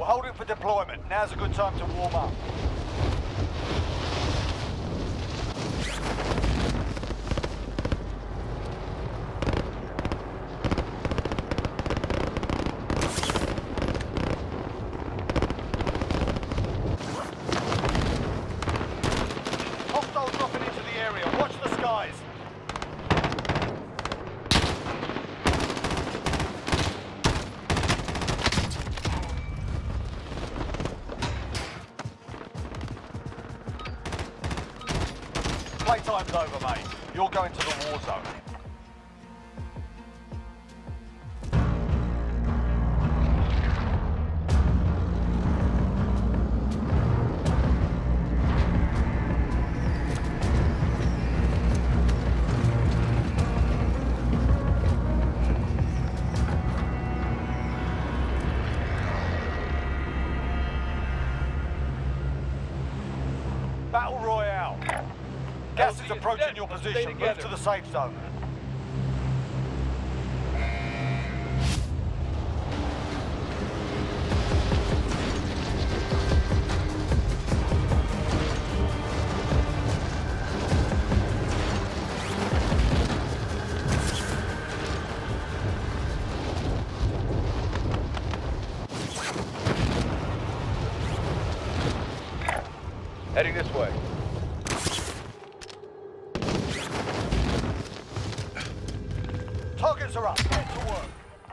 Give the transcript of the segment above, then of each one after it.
holding for deployment. Now's a good time to warm up. Hostiles dropping into the area. Watch the skies. Playtime's over, mate. You're going to the war zone. Battle Royale. Gas is approaching your position. Move to the safe zone. Heading this way. Targets are up. Get to work.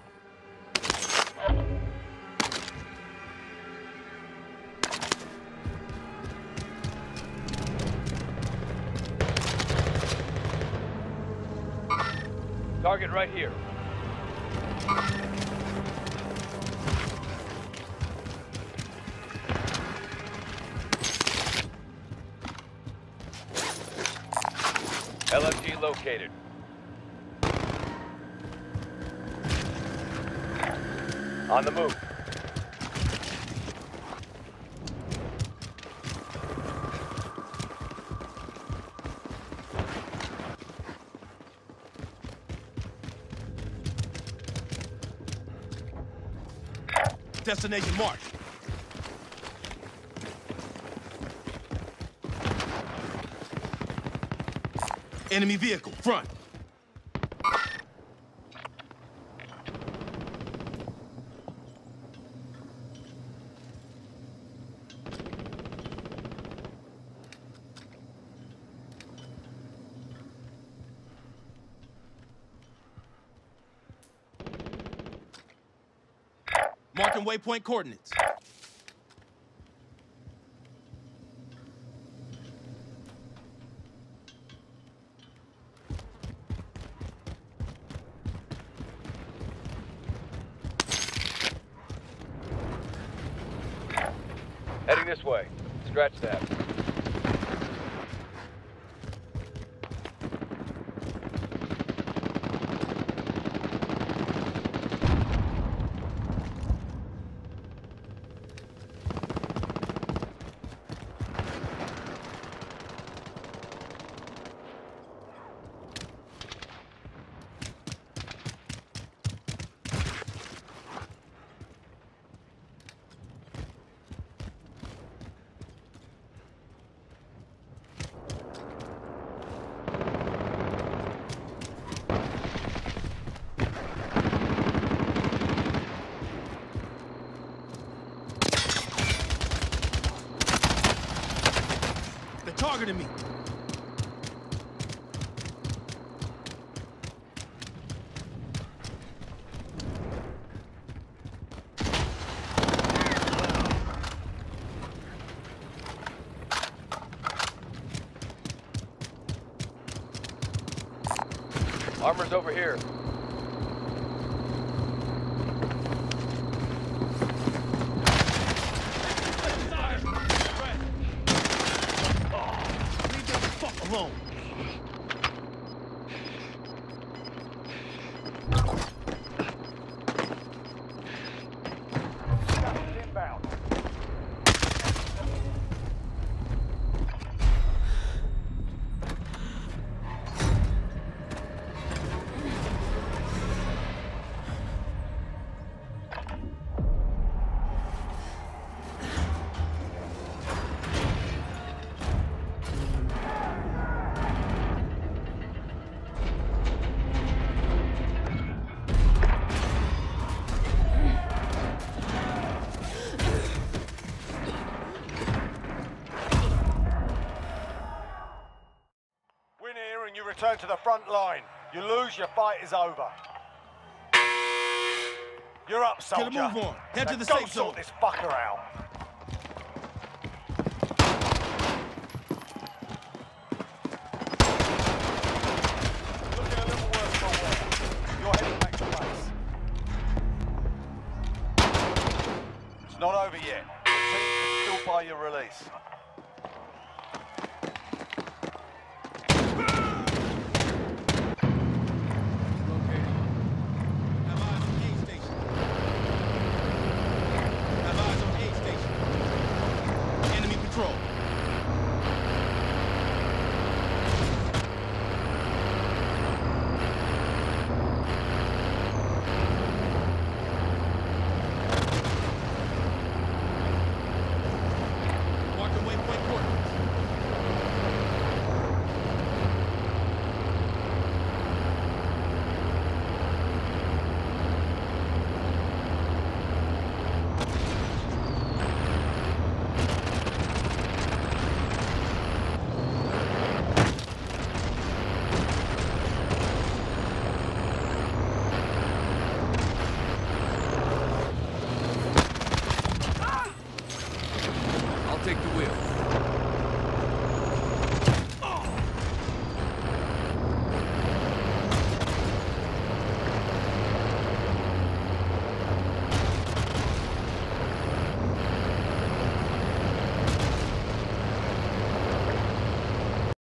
Target right here. LMG located. On the move. Destination marked. Enemy vehicle, front. Marking waypoint coordinates. Heading this way. Scratch that. They're targeting me. Armor's over here. Leave them the fuck alone. Gas inbound. return to the front line. You lose, your fight is over. You're up, soldier. Get a move on. Head to Now the go safe sort zone. this fucker out. Looking a little worse for wear. You're heading back to base. It's not over yet. The team can still buy your release.